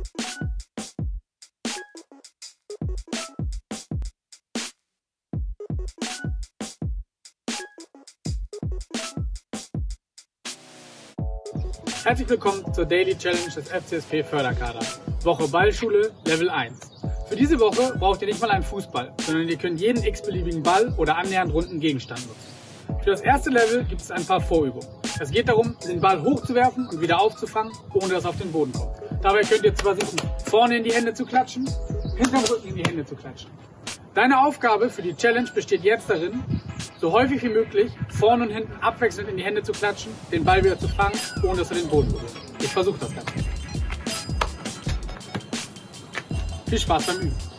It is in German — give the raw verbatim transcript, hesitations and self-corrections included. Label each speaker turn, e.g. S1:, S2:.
S1: Herzlich willkommen zur Daily Challenge des F C S P Förderkader. Woche Ballschule Level eins. Für diese Woche braucht ihr nicht mal einen Fußball, sondern ihr könnt jeden x-beliebigen Ball oder annähernd runden Gegenstand nutzen. Für das erste Level gibt es ein paar Vorübungen. Es geht darum, den Ball hochzuwerfen und wieder aufzufangen, ohne dass er auf den Boden kommt. Dabei könnt ihr versuchen, vorne in die Hände zu klatschen, hinterm Rücken in die Hände zu klatschen. Deine Aufgabe für die Challenge besteht jetzt darin, so häufig wie möglich vorne und hinten abwechselnd in die Hände zu klatschen, den Ball wieder zu fangen, ohne dass er den Boden berührt. Ich versuche das Ganze. Viel Spaß beim Üben.